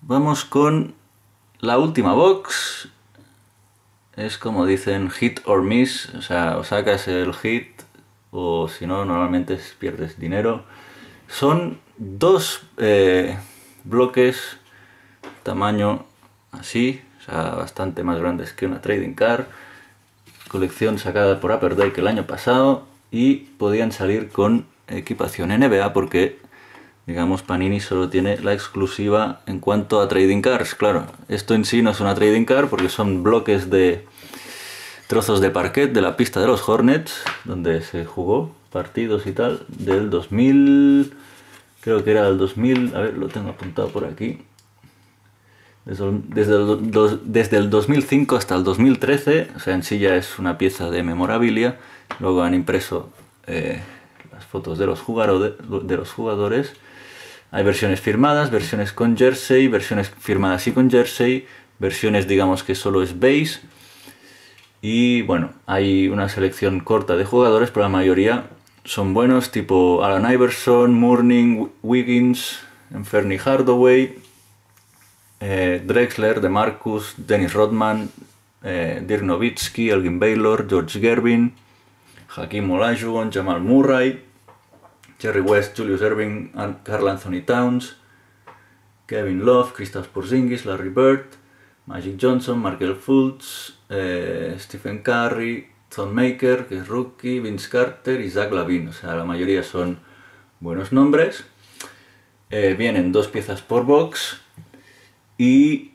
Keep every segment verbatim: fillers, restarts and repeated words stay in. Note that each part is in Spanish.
vamos con la última box. Es como dicen, hit or miss, o sea, o sacas el hit o si no, normalmente pierdes dinero. Son dos eh, bloques, tamaño así, o sea, bastante más grandes que una trading card. Colección sacada por Upper Deck el año pasado y podían salir con equipación N B A porque, digamos, Panini solo tiene la exclusiva en cuanto a trading cards. Claro, esto en sí no es una trading card porque son bloques de trozos de parquet de la pista de los Hornets, donde se jugó partidos y tal, del dos mil, creo que era el dos mil, a ver, lo tengo apuntado por aquí. Desde el, desde, el, dos, desde el dos mil cinco hasta el dos mil trece, o sea, en sí ya es una pieza de memorabilia. Luego han impreso eh, las fotos de los, jugadores, de los jugadores. Hay versiones firmadas, versiones con jersey, versiones firmadas y con jersey, versiones digamos que solo es base. Y bueno, hay una selección corta de jugadores, pero la mayoría son buenos, tipo Allen Iverson, Mourning, Wiggins, Fernie Hardaway, Eh, Drexler, DeMarcus, Dennis Rodman, eh, Dirk Nowitzki, Elgin Baylor, George Gervin, Hakeem Olajuwon, Jamal Murray, Jerry West, Julius Erving, Karl Anthony Towns, Kevin Love, Kristaps Porzingis, Larry Bird, Magic Johnson, Markel Fultz, eh, Stephen Curry, Thon Maker, que es rookie, Vince Carter y Zach LaVine. O sea, la mayoría son buenos nombres. Eh, vienen dos piezas por box. Y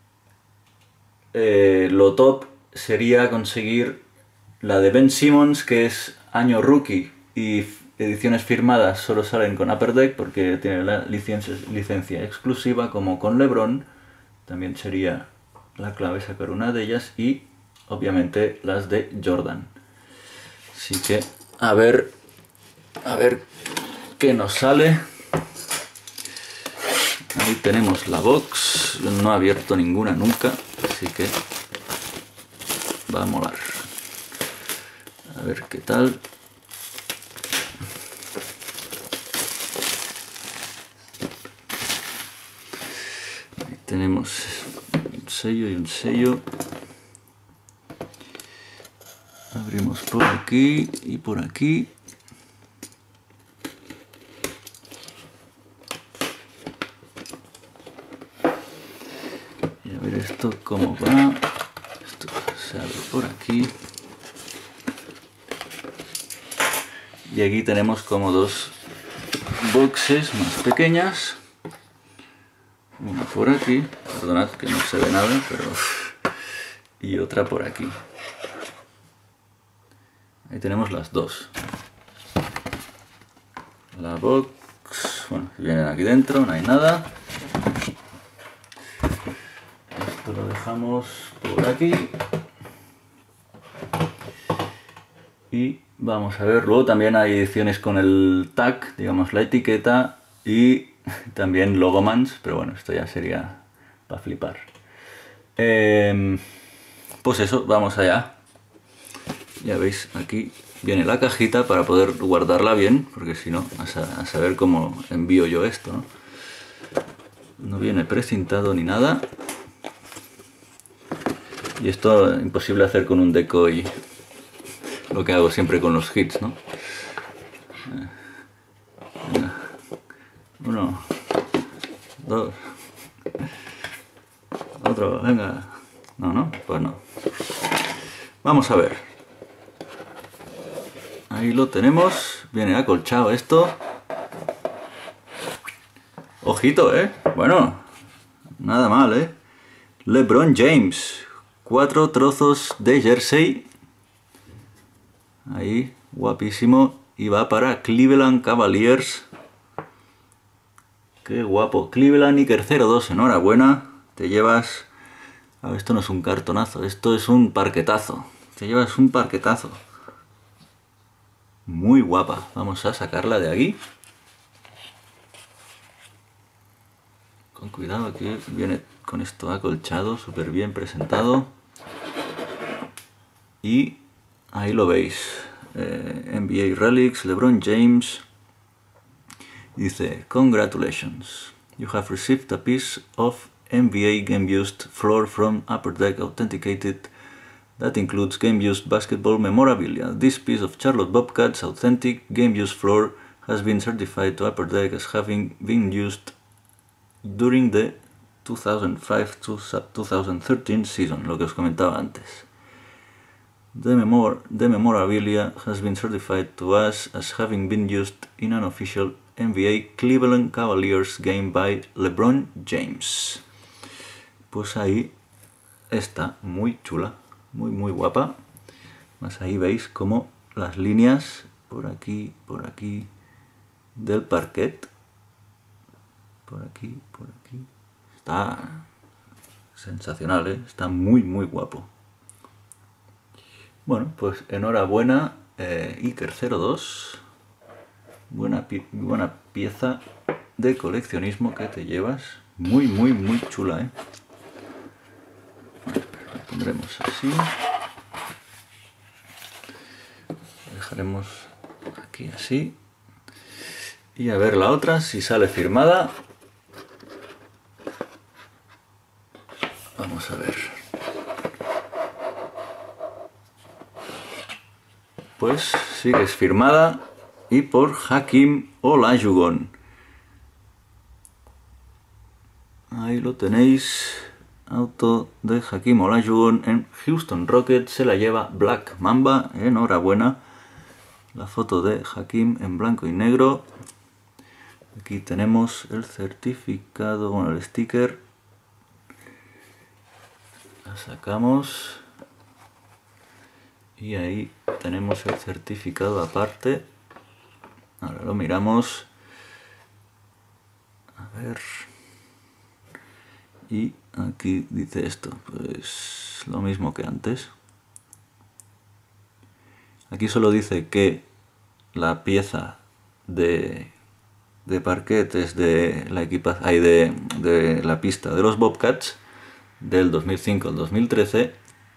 eh, lo top sería conseguir la de Ben Simmons, que es año rookie y ediciones firmadas solo salen con Upper Deck porque tiene la licencia, licencia exclusiva, como con LeBron. También sería la clave sacar una de ellas, y obviamente las de Jordan. Así que a ver, a ver qué nos sale. Ahí tenemos la box, no he abierto ninguna nunca, así que va a molar. A ver qué tal. Ahí tenemos un sello y un sello. Abrimos por aquí y por aquí. Esto cómo va, esto se abre por aquí y aquí tenemos como dos boxes más pequeñas, una por aquí, perdonad que no se ve nada, pero y otra por aquí. Ahí tenemos las dos. La box, bueno, vienen aquí dentro, no hay nada. Lo dejamos por aquí y vamos a ver. Luego también hay ediciones con el tag, digamos la etiqueta, y también logomans, pero bueno, esto ya sería para flipar. Eh, pues eso, vamos allá. Ya veis, aquí viene la cajita para poder guardarla bien, porque si no, a saber cómo envío yo esto, ¿no? No viene precintado ni nada. Y esto es imposible hacer con un decoy, lo que hago siempre con los hits, ¿no? Venga. Uno, dos, otro, venga. No, no, pues no. Vamos a ver. Ahí lo tenemos, viene acolchado esto. Ojito, ¿eh? Bueno, nada mal, ¿eh? LeBron James. Cuatro trozos de jersey. Ahí, guapísimo. Y va para Cleveland Cavaliers. Qué guapo. Cleveland Iker cero dos, enhorabuena. Te llevas... A ver, esto no es un cartonazo, esto es un parquetazo. Te llevas un parquetazo. Muy guapa. Vamos a sacarla de aquí. Con cuidado, aquí viene con esto acolchado, súper bien presentado. Y ahí lo veis, eh, N B A Relics, LeBron James. Dice, congratulations, you have received a piece of N B A Game Used Floor from Upper Deck Authenticated that includes Game Used Basketball Memorabilia. This piece of Charlotte Bobcats authentic Game Used Floor has been certified to Upper Deck as having been used during the two thousand five to two thousand thirteen season, lo que os comentaba antes. The, memor the memorabilia has been certified to us as having been used in an official N B A Cleveland Cavaliers game by LeBron James. Pues ahí está, muy chula, muy muy guapa. Más ahí veis como las líneas por aquí, por aquí del parquet. Por aquí, por aquí. Está sensacional, ¿eh? Está muy muy guapo. Bueno, pues enhorabuena, eh, Iker cero dos. Buena, pi buena pieza de coleccionismo que te llevas. Muy, muy, muy chula, ¿eh? La pondremos así. La dejaremos aquí así. Y a ver la otra, si sale firmada. Vamos a ver. Pues sí que es firmada y por Hakeem Olajuwon. Ahí lo tenéis. Auto de Hakeem Olajuwon en Houston Rockets. Se la lleva Black Mamba. Enhorabuena. La foto de Hakeem en blanco y negro. Aquí tenemos el certificado, bueno, el sticker. La sacamos. Y ahí tenemos el certificado aparte. Ahora lo miramos. A ver. Y aquí dice esto. Pues lo mismo que antes. Aquí solo dice que la pieza de, de parquet es de la equipa, hay de, de la pista de los Bobcats del dos mil cinco al dos mil trece.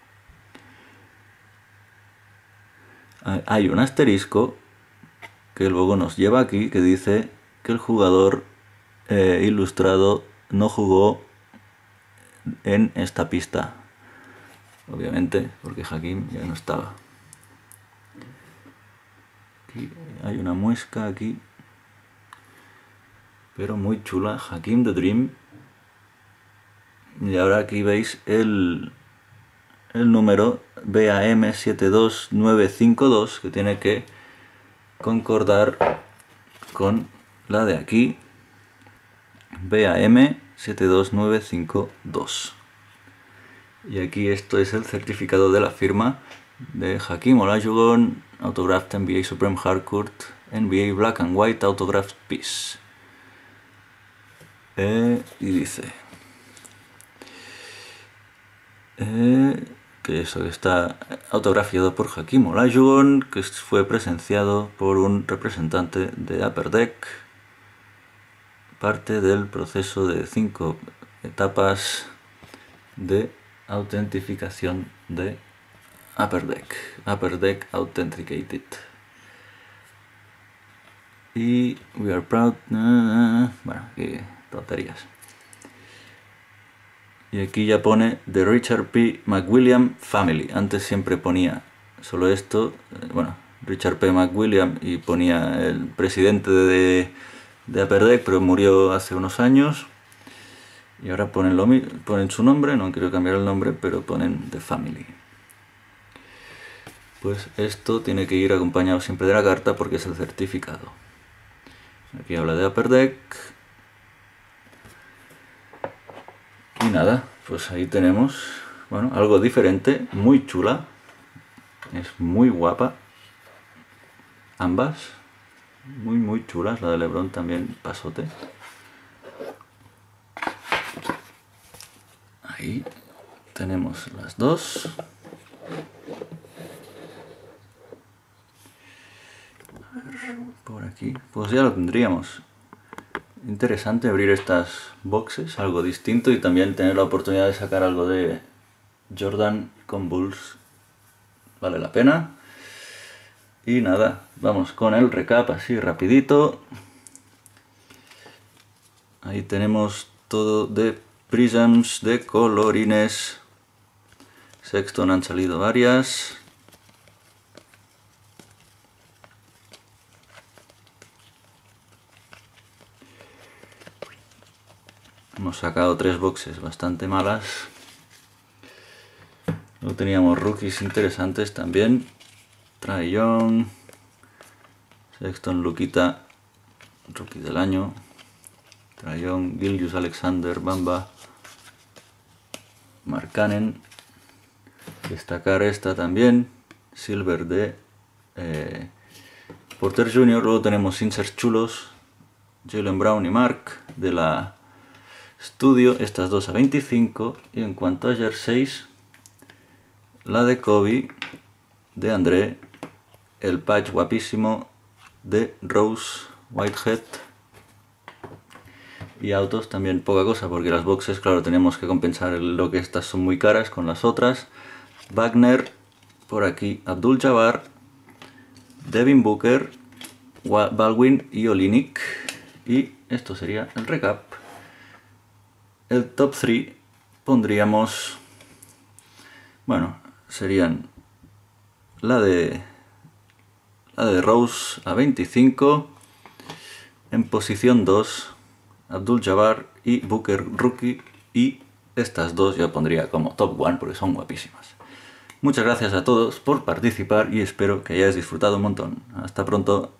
Hay un asterisco que luego nos lleva aquí que dice que el jugador eh, ilustrado no jugó en esta pista, obviamente porque Hakeem ya no estaba. Aquí hay una muesca aquí, pero muy chula. Hakeem the Dream. Y ahora aquí veis el el número B A M siete dos nueve cinco dos, que tiene que concordar con la de aquí, B A M siete dos nueve cinco dos. Y aquí esto es el certificado de la firma de Hakeem Olajuwon, Autographed N B A Supreme Hardcourt, N B A Black and White Autographed Piece. Eh, y dice eh, que eso está autografiado por Hakeem Olajuwon, que fue presenciado por un representante de Upper Deck, parte del proceso de cinco etapas de autentificación de Upper Deck, Upper Deck Authenticated. Y we are proud, bueno, aquí tonterías. Y aquí ya pone The Richard P. McWilliam Family. Antes siempre ponía solo esto, bueno, Richard P. McWilliam, y ponía el presidente de, de Upper Deck, pero murió hace unos años. Y ahora ponen, lo, ponen su nombre, no quiero cambiar el nombre, pero ponen The Family. Pues esto tiene que ir acompañado siempre de la carta porque es el certificado. Aquí habla de Upper Deck. Y nada, pues ahí tenemos, bueno, algo diferente, muy chula, es muy guapa, ambas, muy muy chulas, la de LeBron también pasote. Ahí tenemos las dos. A ver, por aquí, pues ya lo tendríamos. Interesante abrir estas boxes, algo distinto, y también tener la oportunidad de sacar algo de Jordan con Bulls. Vale la pena. Y nada, vamos con el recap así rapidito. Ahí tenemos todo de Prisms de colorines. Sexton han salido varias. Hemos sacado tres boxes bastante malas. Luego teníamos rookies interesantes también. Trae Young, Sexton, Luquita, rookie del año. Trae Young, Gilgeous Alexander, Bamba, Markkanen. Destacar esta también, Silver de eh, Porter junior Luego tenemos inserts chulos, Jaylen Brown y Mark de la Studio, estas dos a veinticinco. Y en cuanto a jerseys, la de Kobe, de André, el patch guapísimo de Rose Whitehead. Y autos también poca cosa, porque las boxes, claro, tenemos que compensar lo que estas son muy caras con las otras. Wagner, por aquí Abdul-Jabbar, Devin Booker, Baldwin y Olynyk. Y esto sería el recap. El top tres pondríamos, bueno, serían la de la de Rose a veinticinco, en posición dos Abdul-Jabbar y Booker rookie, y estas dos yo pondría como top uno porque son guapísimas. Muchas gracias a todos por participar y espero que hayáis disfrutado un montón. Hasta pronto.